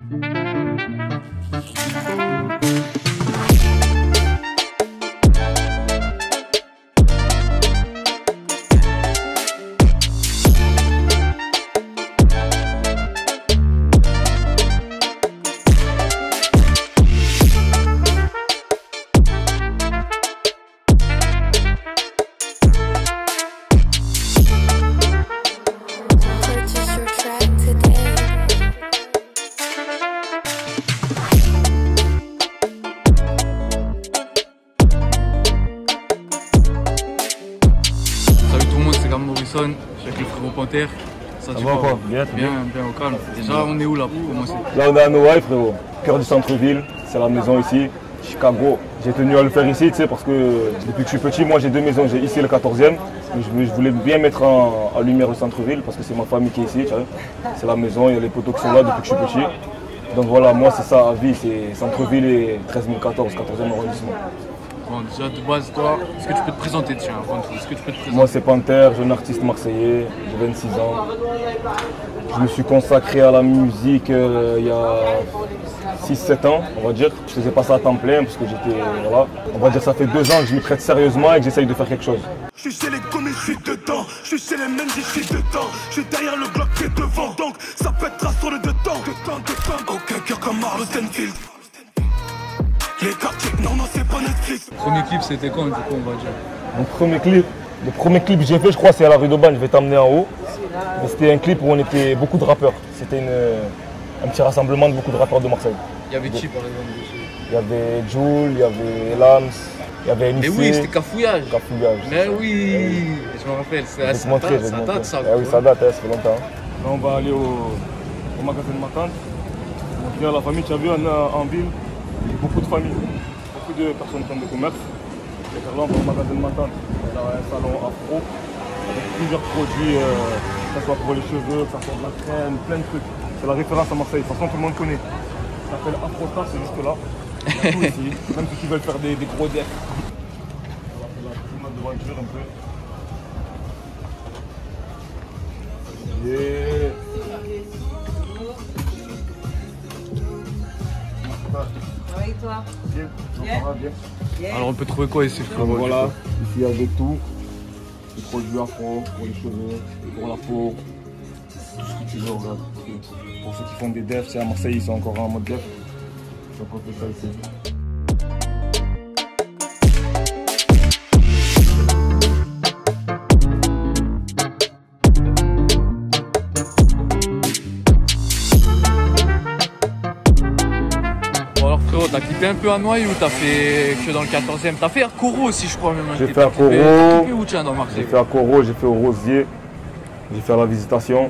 Je suis avec le frérot Panthère. Ça va quoi? Bien, au calme. Déjà, on est où là pour commencer? Là, on est à Noailles, frérot. Cœur du centre-ville, c'est la maison ici, Chicago. J'ai tenu à le faire ici, tu sais, parce que depuis que je suis petit, moi j'ai deux maisons. J'ai ici le 14e, mais je voulais bien mettre en lumière le centre-ville parce que c'est ma famille qui est ici, tu vois. C'est la maison, il y a les poteaux qui sont là depuis que je suis petit. Donc voilà, moi c'est ça à vie, c'est centre-ville et 13014, 14e arrondissement. Bon, déjà de base, toi, est-ce que tu peux te présenter tiens, avant tout? Est-ce que tu peux te présenter? Moi c'est Panthère, jeune artiste marseillais, j'ai 26 ans. Je me suis consacré à la musique il y a 6-7 ans, on va dire. Je faisais pas ça à temps plein parce que j'étais, voilà. On va dire ça fait 2 ans que je m'y prête sérieusement et que j'essaye de faire quelque chose. Je suis chez les connus, je suis dedans. Je suis chez les mêmes, je suis dedans. Je suis derrière le bloc qui est devant. Donc ça pètera sur le dedans. Aucun cœur comme Marlo Stenfield. Les quartiers, non, c'est pas Netflix. Le premier clip, c'était quand, du coup, on va dire? Le premier clip que j'ai fait, je crois, c'est à la rue d'Aubagne, je vais t'emmener en haut. Mais c'était un clip où on était beaucoup de rappeurs. C'était un petit rassemblement de beaucoup de rappeurs de Marseille. Il y avait qui, par exemple, dessus? Il y avait Jules, il y avait Lams, il y avait NIC. Mais oui, c'était Cafouillage. Cafouillage. Mais oui, je me rappelle, ça date ça. Oui, ça date, ça fait longtemps. Là, on va aller au magasin de ma tante. On vient à la famille, tu as vu, on a en ville. Beaucoup de familles, beaucoup de personnes qui font de commerce. Et là, on va au magasin de ma tante. Elle a un salon afro avec plusieurs produits, que ce soit pour les cheveux, que ce soit de la crème, plein de trucs. C'est la référence à Marseille. De toute façon, tout le monde connaît. Ça s'appelle Afrostar, c'est juste là. Il y a tout ici, même ceux qui veulent faire des gros decks. On va faire la petite mode de voiture un peu. Yeah. Et toi? Bien. Bien. Alors on peut trouver quoi ici, frérot? Voilà, ici il y avait tout. Les produits afro, pour les cheveux, pour la peau, tout ce que tu veux, regarde. Pour ceux qui font des defs, c'est à Marseille, ils sont encore en mode def. Donc on fait ça ici. T'as clippé un peu à Noailles ou t'as fait que dans le 14e? T'as fait à Corot aussi, je crois même. J'ai fait à Corot. T'as clippé où tiens dans Marseille? J'ai fait à Corot, j'ai fait au Rosier, j'ai fait à la Visitation.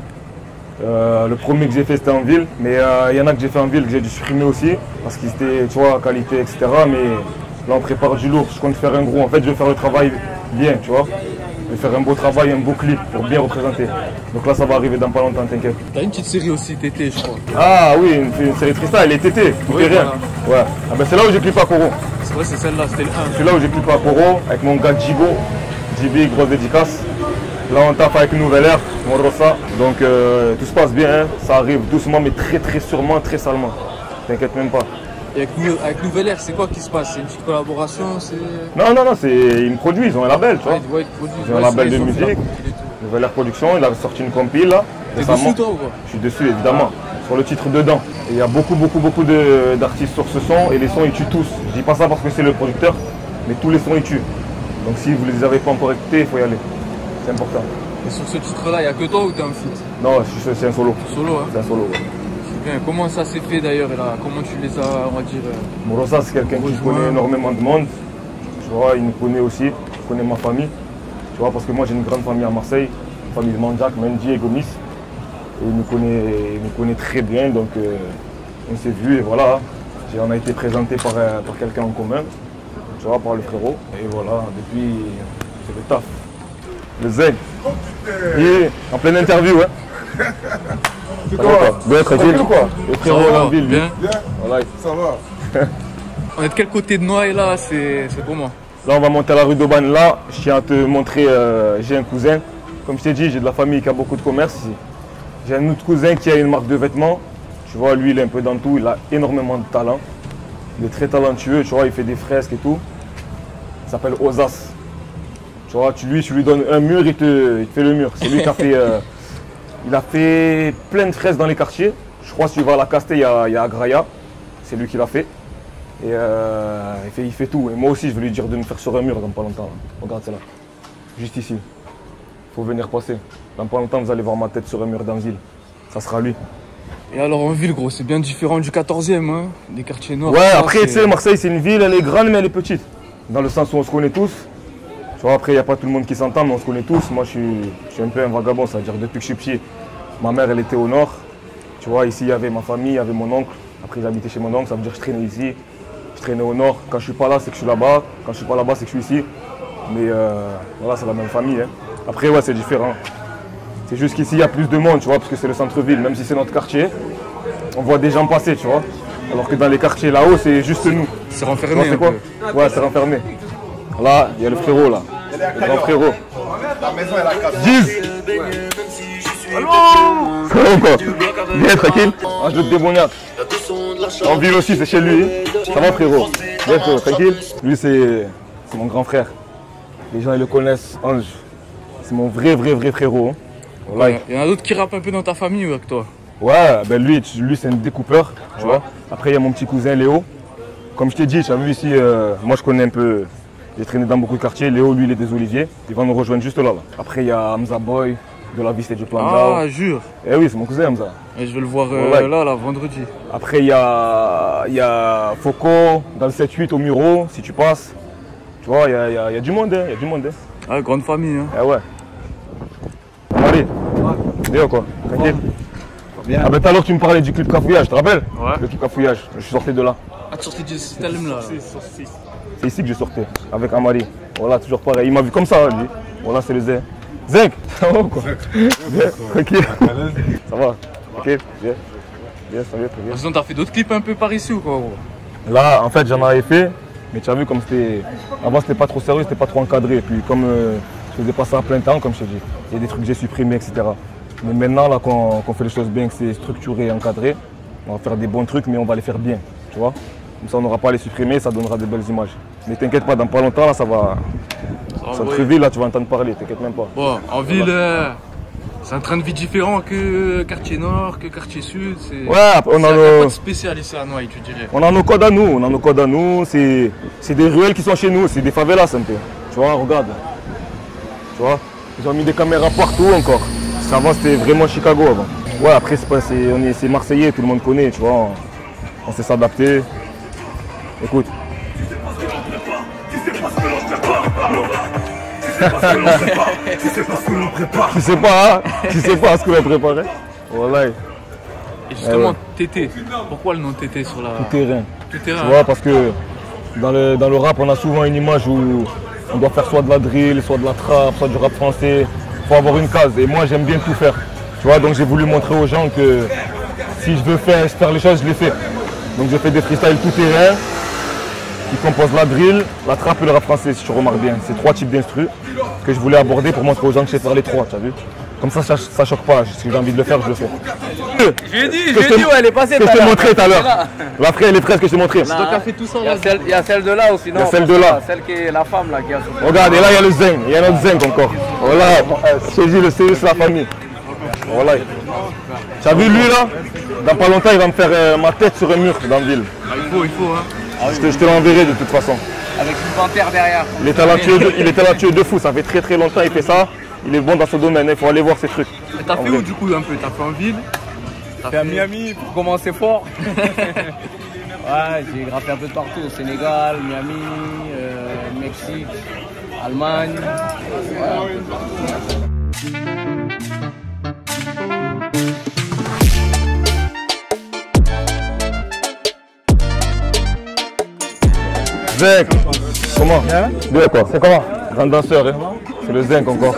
Le premier que j'ai fait c'était en ville, mais il y en a que j'ai fait en ville que j'ai dû supprimer aussi parce qu'ils étaient, tu vois, qualité, etc. Mais là on prépare du lourd, je compte faire un gros. En fait, je vais faire le travail bien, tu vois. Je vais faire un beau travail, un beau clip pour bien représenter. Donc là, ça va arriver dans pas longtemps, t'inquiète. T'as une petite série aussi, Tété, je crois. Ah oui, une série Tristan, elle est Tété, tout est rien. Voilà. Ouais. Ah ben c'est là où j'ai clippé à Corot. C'est vrai, c'est celle-là, c'était le 1. C'est là où j'ai clippé à Corot avec mon gars Djibo. JB, grosse dédicace. Là, on tape avec Nouvelle Air, Rosa. Donc tout se passe bien, hein. Ça arrive doucement, mais très sûrement, très salement. T'inquiète même pas. Et avec Nouvelle Air, c'est quoi qui se passe? C'est une petite collaboration? Non, ils me produisent, ils ont un label, tu vois. Ouais, ils ont un label de musique. Nouvelle Air Production, il a sorti une compile là. T'es dessus toi ou quoi? Je suis dessus évidemment, sur le titre Dedans. Et il y a beaucoup d'artistes sur ce son et les sons ils tuent tous. Je dis pas ça parce que c'est le producteur, mais tous les sons ils tuent. Donc si vous les avez pas encore écoutés, il faut y aller. C'est important. Et sur ce titre là, il n'y a que toi ou t'es un feat? Non, c'est un solo. Solo, hein? C'est un solo, ouais. Bien, comment ça s'est fait d'ailleurs et là? Comment tu les as, on va dire Morosa, c'est quelqu'un qui connaît énormément de monde. Tu vois, il me connaît aussi, il connaît ma famille. Tu vois, parce que moi j'ai une grande famille à Marseille, une famille de Manjak, Mendy et Gomis. Et il me connaît très bien, donc on s'est vu et voilà. On a été présenté par quelqu'un en commun, tu vois, par le frérot. Et voilà, depuis, c'est le taf. Le Z. Yeah, en pleine interview, hein. C'est quoi? Bien, tranquille. Le frérot en ville, bien. Voilà. Ça va. On est de quel côté de Noailles là? C'est comment? Là, on va monter à la rue d'Aubagne. Là, je tiens à te montrer, j'ai un cousin. Comme je t'ai dit, j'ai de la famille qui a beaucoup de commerce ici. J'ai un autre cousin qui a une marque de vêtements. Tu vois, lui, il est un peu dans tout, il a énormément de talent. Il est très talentueux, tu vois, il fait des fresques et tout. Il s'appelle Osas. Tu vois, tu lui donnes un mur, il te fait le mur. C'est lui qui a fait... il a fait plein de fresques dans les quartiers. Je crois que si tu vas à la Casté, il y a Agraya. C'est lui qui l'a fait. Et il fait tout. Et moi aussi, je vais lui dire de me faire sur un mur dans pas longtemps. Là. Regarde, c'est là. Juste ici. Il faut venir passer. Dans pas longtemps, vous allez voir ma tête sur un mur dans ville. Ça sera lui. Et alors en ville, gros, c'est bien différent du 14e, hein, des quartiers noirs. Ouais, après, tu sais, Marseille, c'est une ville, elle est grande, mais elle est petite. Dans le sens où on se connaît tous. Tu vois, après, il n'y a pas tout le monde qui s'entend, mais on se connaît tous. Moi, je suis un peu un vagabond, c'est-à-dire depuis que je suis petit, ma mère, elle était au nord. Tu vois, ici, il y avait ma famille, il y avait mon oncle. Après, j'habitais chez mon oncle, ça veut dire que je traînais ici. Je traînais au nord. Quand je suis pas là, c'est que je suis là-bas. Quand je suis pas là-bas, c'est que je suis ici. Mais voilà, c'est la même famille. Hein. Après, ouais, c'est différent. C'est juste qu'ici, il y a plus de monde, tu vois, parce que c'est le centre-ville. Même si c'est notre quartier, on voit des gens passer, tu vois. Alors que dans les quartiers là-haut, c'est juste nous. C'est renfermé. C'est quoi? Ouais, c'est renfermé. Là, il y a le frérot, là. Le grand frérot. La maison, elle a cassé. Giz! Allô? Ça va ou quoi? Bien, tranquille? Un jeu de démoniaque. En ville aussi, c'est chez lui. Ça va, frérot? Bien, frérot, tranquille? Lui, c'est mon grand frère. Les gens, ils le connaissent, Ange. C'est mon vrai frérot. Hein. Voilà. Il y en a d'autres qui rappent un peu dans ta famille ou avec toi? Ouais, ben lui c'est un découpeur, tu vois. Après, il y a mon petit cousin Léo. Comme je t'ai dit, tu as vu ici, moi je connais un peu, j'ai traîné dans beaucoup de quartiers. Léo, lui, il est des Oliviers. Il va nous rejoindre juste là. Après, il y a Hamza Boy, de la Vista du Plan. Ah, jure. Eh oui, c'est mon cousin Hamza. Et je vais le voir là, vendredi. Après, il y a Foucault, dans le 7-8 au Muro, si tu passes. Tu vois, il y a du monde, il y a du monde. Ah, grande famille. Hein. Eh ouais. Allez, bien quoi, tranquille. Bien. Ah ben tout à l'heure tu me parlais du clip Cafouillage, tu te rappelles? Ouais. Le clip Cafouillage, je suis sorti de là. Ah, tu sortais de cet album là? C'est ici que je sortais, avec Amari. Voilà, toujours pareil. Il m'a vu comme ça, lui. Voilà, c'est le Zen. Zenk, ça va ou quoi? Bien, tranquille. Ça va, ok, bien. Bien, ça va, très bien. Sinon, t'as fait d'autres clips un peu par ici ou quoi? Là, en fait, j'en avais fait, mais tu as vu comme c'était... Avant, c'était pas trop sérieux, c'était pas trop encadré. Puis comme je faisais pas ça à plein temps, comme je t'ai dit, il y a des trucs que j'ai supprimés, etc. Mais maintenant, là, qu'on fait les choses bien, que c'est structuré et encadré, on va faire des bons trucs, mais on va les faire bien, tu vois. Comme ça, on n'aura pas à les supprimer, ça donnera de belles images. Mais t'inquiète pas, dans pas longtemps, là, ça va... Centre-ville, là, tu vas entendre parler, t'inquiète même pas. Bon, en ville, c'est un train de vie différent que quartier nord, que quartier sud. Ouais, on a pas de spécial ici à Noailles, tu dirais. On a nos codes à nous, c'est des ruelles qui sont chez nous, c'est des favelas un peu. Tu vois, regarde. Tu vois, ils ont mis des caméras partout encore. Avant, c'était vraiment Chicago avant. Ouais, après, c'est Marseillais, tout le monde connaît, tu vois. On sait s'adapter. Écoute. Tu sais pas ce qu'on a préparé. Voilà. Et justement, Tété, pourquoi le nom Tété sur la... Tout terrain. Tout terrain. Tu vois, parce que dans le rap, on a souvent une image où on doit faire soit de la drill, soit de la trap, soit du rap français. Il faut avoir une case. Et moi, j'aime bien tout faire. Tu vois, donc j'ai voulu montrer aux gens que si je veux faire les choses, je les fais. Donc j'ai fait des freestyles tout terrain qui composent la drill, la trap et le rap français, si tu remarques bien. C'est 3 types d'instrus que je voulais aborder pour montrer aux gens que je sais faire les 3, tu as vu? Comme ça choque pas. Si j'ai envie de le faire, je le fais. Je lui ai dit, ouais, elle est passée. Que je t'ai montré tout à l'heure. L'après, elle est fraîche que je t'ai montré. Donc t'as fait tout ça. Il y a celle de là aussi, non? Il y a celle de là. Celle qui est la femme là qui a souffert. Regarde, et là, il y a le zinc. Il y a notre zinc encore. Voilà, j'ai dit le sérieux, c'est la famille. Voilà. Tu as vu lui là? Dans pas longtemps, il va me faire ma tête sur un mur dans la ville. Ah, il faut, hein. Je te l'enverrai de toute façon. Avec une panthère derrière. Il est talentueux de fou, ça fait très longtemps qu'il fait ça. Il est bon dans ce domaine, il faut aller voir ses trucs. Et t'as fait où du coup un peu? T'as fait en ville? T'as fait à Miami pour commencer fort. Ouais, j'ai graffé un peu de partout, au Sénégal, Miami, Mexique, Allemagne. Zinc, comment? Bien quoi? C'est comment? Grand danseur, hein? C'est le zinc encore.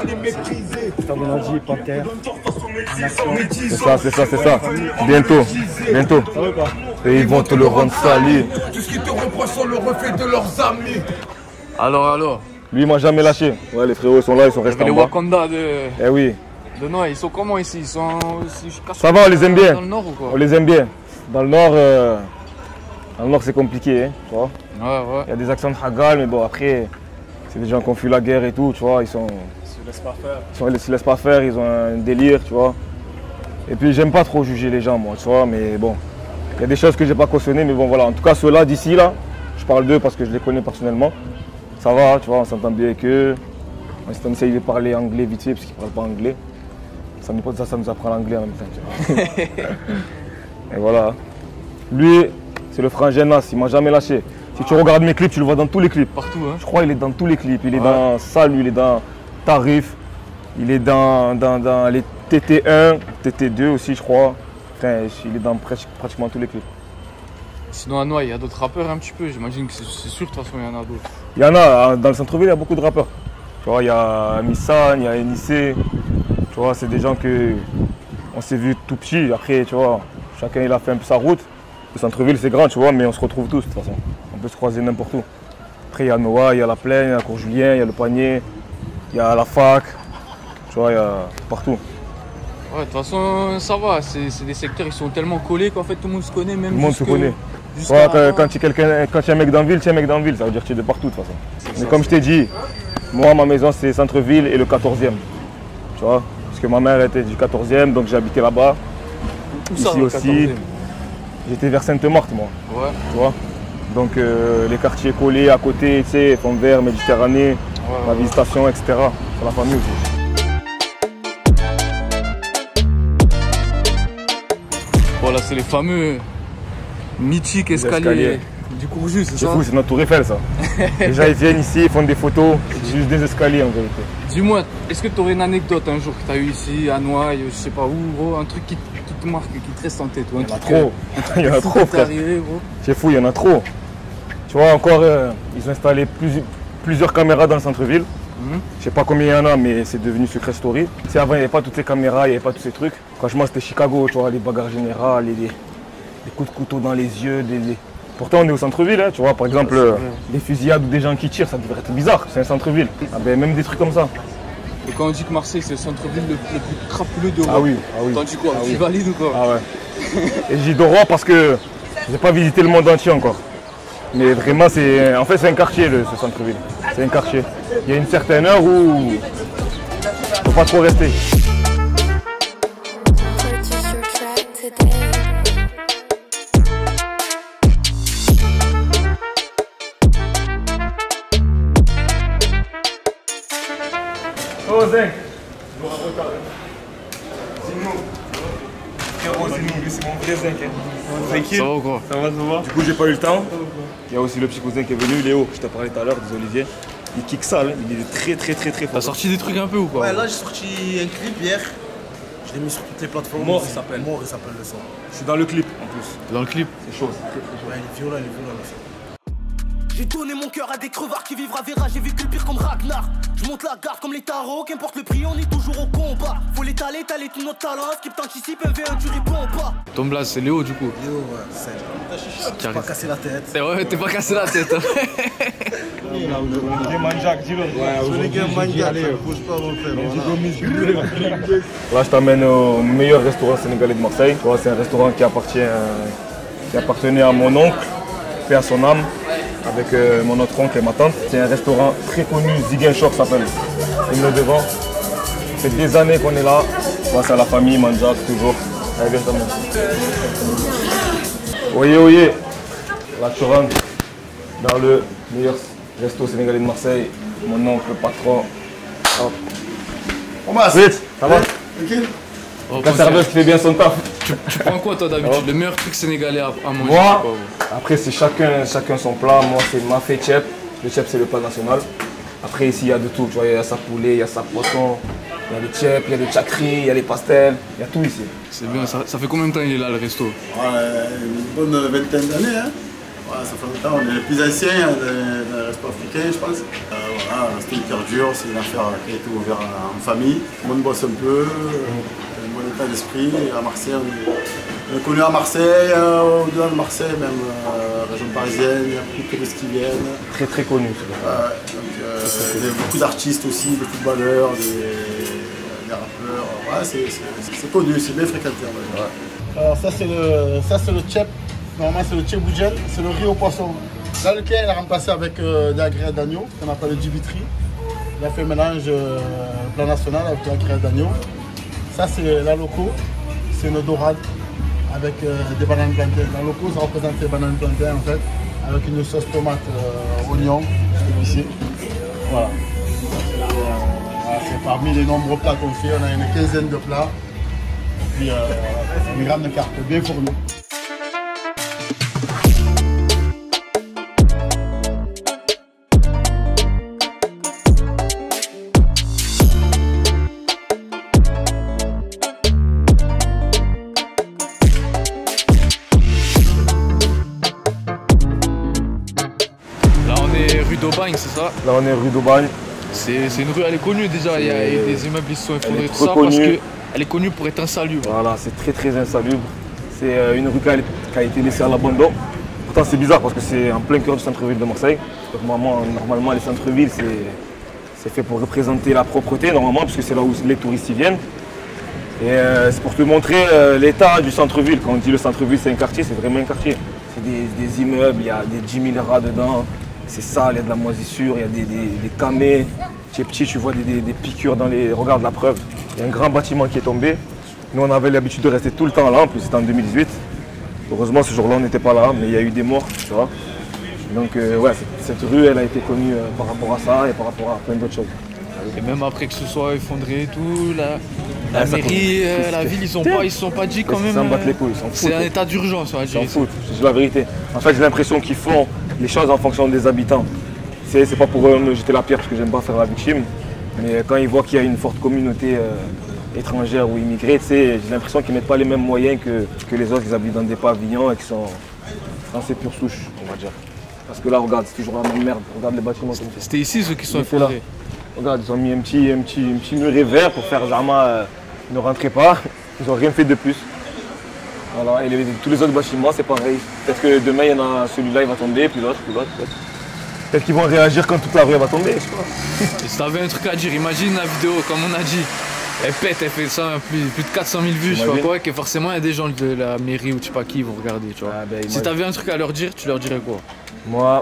C'est ça. Bientôt. Et ils vont te le rendre sali. Tout ce qui te reprochent sont le reflet de leurs amis. Alors. Lui, il m'a jamais lâché. Ouais, les frérots, ils sont là, ils sont restés en Les bas. Wakanda Eh oui. de Noailles, ils sont comment ici? Ils sont aussi... Ça va, on les aime bien. Dans le nord ou quoi? On les aime bien. Dans le nord c'est compliqué, hein, tu vois. Ouais. Il y a des accents de Hagal, mais bon, après, c'est des gens qui ont fui la guerre et tout, tu vois. Ils se laissent pas faire, ils ont un délire, tu vois. Et puis, j'aime pas trop juger les gens, moi, tu vois, mais bon. Il y a des choses que j'ai pas cautionnées, mais bon, voilà. En tout cas, ceux-là d'ici, là, je parle d'eux parce que je les connais personnellement. Ça va, tu vois, on s'entend bien avec eux. On essaye de parler anglais vite fait, parce qu'ils parlent pas anglais. Ça nous apprend l'anglais en même temps, tu vois. Et voilà. Lui, c'est le frangin Nas, il m'a jamais lâché. Si tu regardes mes clips, tu le vois dans tous les clips. Partout, hein. Je crois qu'il est dans tous les clips. Il est dans Salut, il est dans Tarif, il est dans les TT1, TT2 aussi, je crois. Enfin, il est dans pratiquement tous les clips. Sinon, à Noailles, il y a d'autres rappeurs un petit peu. J'imagine que c'est sûr, de toute façon, il y en a d'autres. Il y en a, dans le centre-ville, il y a beaucoup de rappeurs. Tu vois, il y a Missan, il y a Enissé. Tu vois, c'est des gens que on s'est vus tout petit. Après, tu vois, chacun il a fait un peu sa route. Le centre-ville, c'est grand, tu vois, mais on se retrouve tous de toute façon. On peut se croiser n'importe où. Après, il y a Noah, il y a la Plaine, il y a Cours-Julien, il y a le Panier, il y a la fac. Tu vois, il y a partout. Ouais, de toute façon, ça va. C'est des secteurs, ils sont tellement collés qu'en fait, tout le monde se connaît. Même Tout le monde se connaît. Ouais, quand tu es un mec dans la ville, tu es un mec dans la ville. Ça veut dire que tu es de partout de toute façon. Mais comme je t'ai dit, moi, ma maison, c'est centre-ville et le 14e. Tu vois, parce que ma mère était du 14e, donc j'ai habité là-bas. Ici aussi. J'étais vers Sainte-Marthe, moi. Ouais. Tu vois. Donc les quartiers collés à côté, tu sais, Fond Vert, Méditerranée, la Visitation, etc. Pour la famille aussi. Voilà, c'est les fameux mythiques escaliers du Courjus, c'est ça? C'est fou, c'est notre tour Eiffel, ça. Les gens, ils viennent ici, ils font des photos, c'est juste des escaliers en vérité. Dis-moi, est-ce que tu aurais une anecdote un jour que tu as eu ici, à Noailles, je sais pas où, gros, un truc qui te marque, qui te reste en tête? Il y en a trop. Il y en a trop, frère. Gros. C'est fou, il y en a trop. Tu vois, encore, ils ont installé plusieurs caméras dans le centre-ville. Je sais pas combien il y en a, mais c'est devenu Secret Story. Tu sais, avant, il n'y avait pas toutes ces caméras, il n'y avait pas tous ces trucs. Franchement, c'était Chicago, tu vois, les bagarres générales, les coups de couteau dans les yeux. Pourtant, on est au centre-ville, hein, tu vois, par exemple, des fusillades ou des gens qui tirent, ça devrait être bizarre, c'est un centre-ville. Ah ben, même des trucs comme ça. Et quand on dit que Marseille, c'est le centre-ville le plus crapuleux d'Europe, ah oui. t'en dis quoi? Tu valides ou quoi? Ah ouais. Et je dis d'Europe parce que j'ai pas visité le monde entier encore. Mais vraiment, en fait, c'est un quartier, ce centre-ville. C'est un quartier. Il y a une certaine heure où il ne faut pas trop rester. Oh Zinc, c'est mon vrai Zinc. Tranquille. Ça va ou quoi? Ça va. Du coup, j'ai pas eu le temps. Il y a aussi le petit cousin qui est venu, Léo, je t'ai parlé tout à l'heure, des Olivier. Il kick sale, il est très fort. T'as sorti des trucs un peu ou quoi? Ouais, là j'ai sorti un clip hier. Je l'ai mis sur toutes les plateformes. Mort, il s'appelle le son. Je suis dans le clip en plus. Dans le clip? C'est chaud. Ouais, il est violent le son. J'ai donné mon cœur à des crevards qui vivra verra, j'ai vécu le pire comme Ragnar. Je monte la garde comme les tarots, qu'importe le prix, on est toujours au combat. Faut l'étaler tout notre talent, skip t'anticipe, un V1 tu réponds pas. Ton blaze c'est Léo du coup? Léo, ouais, c'est. T'es pas cassé la tête. Ouais, t'es pas cassé la tête. Là, je t'amène au meilleur restaurant sénégalais de Marseille. C'est un restaurant qui appartenait à mon oncle, paix à son âme, avec mon autre oncle et ma tante. C'est un restaurant très connu, Ziguinchor s'appelle. Il est devant. Ça fait des années qu'on est là. C'est à la famille, Manjak, toujours. Allez, viens, je t'amène. Oyez, là tu rentres dans le meilleur resto sénégalais de Marseille. Mon oncle, le patron. Hop. Vite, ça va? Oh, La serveuse qui fait bien son taf. Tu prends quoi toi d'habitude? Le meilleur truc sénégalais à manger? Moi, après c'est chacun son plat. Moi c'est mafé tchèp. Le tchèp c'est le plat national. Après ici il y a de tout. Tu vois, il y a sa poulet, il y a sa poisson, il y a le tchèp, il y a le tchakri, il y a les pastels. Il y a tout ici. C'est bien, ça fait combien de temps il est là le resto? Une bonne vingtaine d'années. Hein. Ouais, ça fait longtemps, on est les plus anciens dans le resto africain, je pense. Voilà, c'était hyper dur, c'est une affaire qui a été ouverte en famille. On bosse un peu, un bon état d'esprit. À Marseille, on est connu à Marseille, au-delà de Marseille, même région parisienne, il y a beaucoup de touristes qui viennent. Très très connu. Il y a beaucoup d'artistes aussi, des footballeurs, des rappeurs. Ouais, c'est connu, c'est bien fréquenté. Ouais. Alors ça c'est le tchep. Normalement c'est le tcheboudjel, c'est le riz au poisson. Là le quai il a remplacé avec de la graisse d'agneau, qu'on appelle le djibitri. Il a fait un mélange plan national avec la graisse d'agneau. Ça c'est la loco, c'est une dorade avec des bananes plantains. La loco ça représente les bananes plantains en fait, avec une sauce tomate oignon épicée. Voilà. C'est parmi les nombreux plats qu'on fait, on a une quinzaine de plats. Et puis une grande carte bien fournie. Là on est rue d'Aubagne, c'est ça? Là, on est rue d'Aubagne. C'est une rue, elle est connue déjà, il y a des immeubles qui se sont effondrés, est tout trop ça, parce connue. qu'elle est connue pour être insalubre. Voilà, c'est très insalubre. C'est une rue qui a été laissée à l'abandon. Pourtant, c'est bizarre parce que c'est en plein cœur du centre-ville de Marseille. Donc, normalement, les centres-villes, c'est fait pour représenter la propreté, normalement, parce que c'est là où les touristes y viennent. Et c'est pour te montrer l'état du centre-ville. Quand on dit le centre-ville, c'est un quartier, c'est vraiment un quartier. C'est des immeubles, il y a des 10 000 rats dedans. C'est sale, il y a de la moisissure, il y a des camés. Tu es petit, tu vois des piqûres dans les... Regarde la preuve. Il y a un grand bâtiment qui est tombé. Nous, on avait l'habitude de rester tout le temps là, en plus c'était en 2018. Heureusement, ce jour-là, on n'était pas là, mais il y a eu des morts, tu vois. Donc, ouais, cette rue, elle a été connue par rapport à ça et par rapport à plein d'autres choses. Et même après que ce soit effondré et tout, la mairie, la ville, ils se sont pas dit quand même. Ils s'en battent les couilles, ils s'en foutent. C'est un état d'urgence, on va Ils s'en dire. foutent, c'est la vérité. En fait, j'ai l'impression qu'ils font les choses en fonction des habitants. C'est pas pour eux me jeter la pierre parce que j'aime pas faire la victime, mais quand ils voient qu'il y a une forte communauté étrangère ou immigrée, j'ai l'impression qu'ils mettent pas les mêmes moyens que les autres. Ils habitent dans des pavillons et qui sont français pure souche, on va dire. Parce que là, regarde, c'est toujours la même merde. Regarde les bâtiments. C'était ici ceux qui sont Ils étaient là. effondrés. Regarde, ils ont mis un petit muret vert pour faire Zama ne rentrez pas. Ils n'ont rien fait de plus. Voilà, et tous les autres bâtiments, c'est pareil. Peut-être que demain, il y en a celui-là, il va tomber, puis l'autre, puis l'autre. Peut-être qu'ils vont réagir quand toute la rue va tomber, je sais pas. Et si t'avais un truc à dire, imagine la vidéo, comme on a dit. Elle pète, elle fait ça, plus de 400 000 vues, je sais pas quoi, que forcément il y a des gens de la mairie ou je sais pas qui vont regarder, tu vois. Ah, ben, si t'avais un truc à leur dire, tu leur dirais quoi? Moi,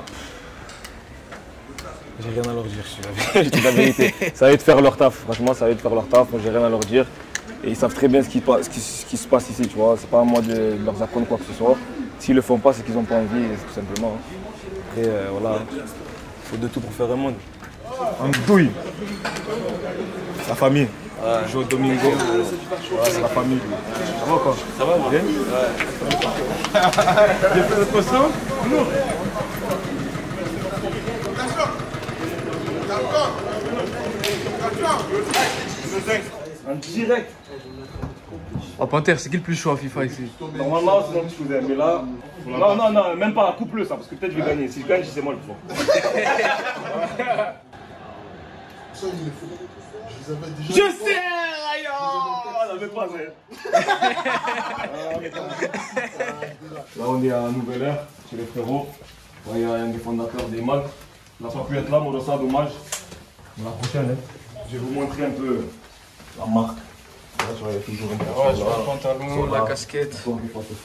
j'ai rien à leur dire, je dis la vérité. Ça va être de faire leur taf, franchement, ça va être de faire leur taf, moi j'ai rien à leur dire. Et ils savent très bien ce qui se passe ici, tu vois. C'est pas à moi de leur apprendre quoi que ce soit. S'ils le font pas, c'est qu'ils n'ont pas envie, tout simplement. Après, voilà, il faut de tout pour faire un monde. En douille. La famille. Ouais. Joe Domingo. Ouais, c'est la famille. Ça va quoi? Ça va, bien? Ouais. J'ai fait le poisson? Non. En direct. Oh Panther, c'est qui le plus chaud à FIFA ici? Normalement, c'est mon petit cousin, mais là. Non, même pas, coupe-le ça, parce que peut-être je vais gagner. Si je gagne, c'est moi le fort. Je sais! On n'avait pas Là, on est à Nouvelle-Ère, chez les frérots. Il y a un des fondateurs des MAG. On n'a pas pu être là, mais ça, dommage. La prochaine, je vais vous montrer un peu la marque. Là, tu vois, il y a toujours une personne. Ouais, je vois le pantalon, la casquette. Dans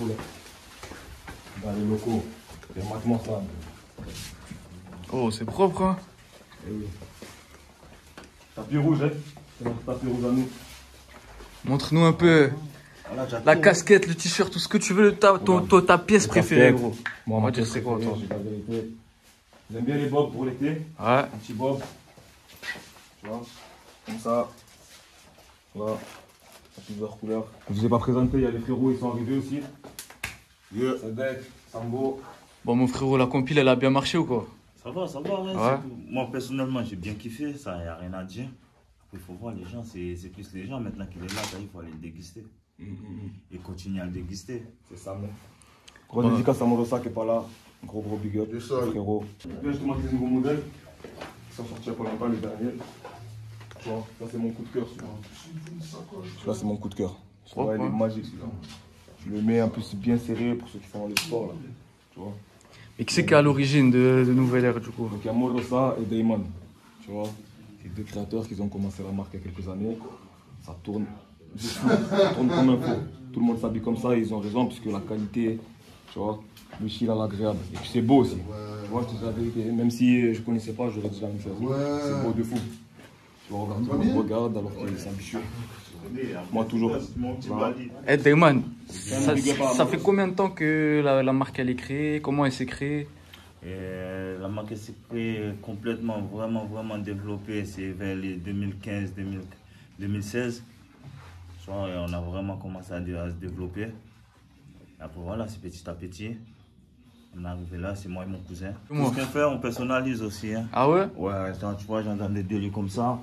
les locaux. Il y a maintenant ça. Oh, c'est propre, hein? Eh oui. Tapis rouge, hein? C'est notre tapis rouge à nous. Montre-nous un peu la casquette, le t-shirt, tout ce que tu veux, ta pièce préférée, gros. Bon, on va dire c'est quoi, toi? J'aime bien les bobs pour l'été. Ouais. Un petit bob. Tu vois, comme ça. Voilà. La plusieurs couleurs. Je ne vous ai pas présenté, il y a les frérots, ils sont arrivés aussi. Sadek, Sambo. Bon, mon frérot, la compile, elle a bien marché ou quoi? Ça va, ouais. Ouais. Moi, personnellement, j'ai bien kiffé, ça, il n'y a rien à dire. Il faut voir les gens, c'est plus les gens maintenant qu'il est là, il faut aller le déguster. Et continuer à le déguster. C'est ça, mec. Gros dédicace à Morosa qui n'est pas là. Gros big up, frérot. Là, je te montre les nouveaux modèles. Ils sont sortis il n'y a pas longtemps, les derniers. Tu vois, ça c'est mon coup de cœur, celui-là. C'est mon coup de cœur. Celui-là, il est magique, celui-là. Je le mets en plus bien serré pour ceux qui font le sport, là. Tu vois. Et qui c'est qui est à l'origine de Nouvelle Ère, du coup? Donc il y a Morosa et Damon. Tu vois, c'est deux créateurs qui ont commencé la marque il y a quelques années. Ça tourne Ça tourne comme un faux. Tout le monde s'habille comme ça et ils ont raison puisque la qualité, tu vois, le style à l'agréable. Et puis c'est beau aussi. Tu vois, je te dis la vérité. Même si je ne connaissais pas, j'aurais dit la même chose. C'est beau de fou. Tu vois, regarde, tout le monde regarde alors qu'il est ambitieux. Moi toujours. Eh Dayman, ça fait combien de temps que la marque elle est créée? Comment elle s'est créée? La marque s'est créée complètement, vraiment développée. C'est vers les 2015, 2016. Et on a vraiment commencé à se développer. Après voilà, c'est petit à petit. On est arrivé là, c'est moi et mon cousin. Tout ce qu'on fait, on personnalise aussi. Hein. Ah ouais? Ouais, tu vois, j'entends des délits comme ça.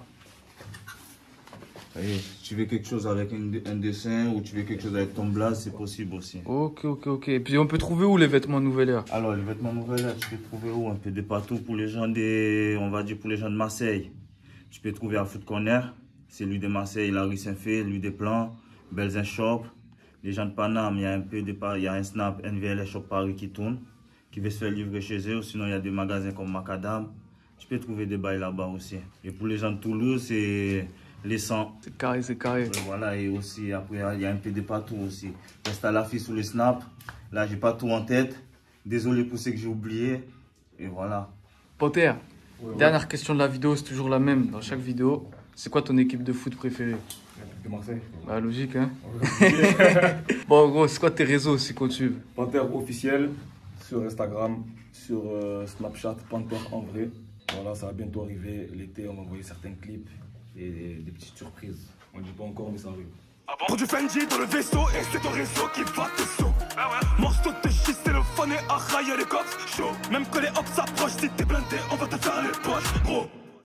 Et si tu veux quelque chose avec un dessin ou tu veux quelque chose avec ton blaze, c'est possible aussi. Ok. Et puis on peut trouver où les vêtements Nouvelle Ère? Alors les vêtements Nouvelle Ère, tu peux trouver où? Un peu de partout pour les gens on va dire pour les gens de Marseille. Tu peux trouver à Foot Corner, c'est lui de Marseille, Larry Saint-Fé, lui des Plans, Belzin Shop. Les gens de Paname, il y a un peu de il y a un Snap, NVL Shop Paris qui tourne, qui veut se faire livrer chez eux. Sinon il y a des magasins comme Macadam. Tu peux trouver des bails là-bas aussi. Et pour les gens de Toulouse, c'est les 100. C'est carré. Voilà, et aussi, après, il y a un peu de partout aussi. Reste à la fille sous les snaps. Là, j'ai pas tout en tête. Désolé pour ce que j'ai oublié. Et voilà. Panter, dernière question de la vidéo, c'est toujours la même dans chaque vidéo. C'est quoi ton équipe de foot préférée? L'équipe de Marseille. Bah, logique, hein. Bon, gros, c'est quoi tes réseaux si qu'on te suit? Panter officiel sur Instagram, sur Snapchat, Panter en vrai. Voilà, ça va bientôt arriver. L'été, on va envoyer certains clips. Et des petites surprises. On ne dit pas encore, mais ça arrive. Pour du Fendi dans le vaisseau, et c'est ton réseau qui va te saut. Morceau de schiste, c'est le fun et Acha, y'a les cops chaud. Même quand les hops s'approchent, si t'es blindé, on va te faire les poches, gros.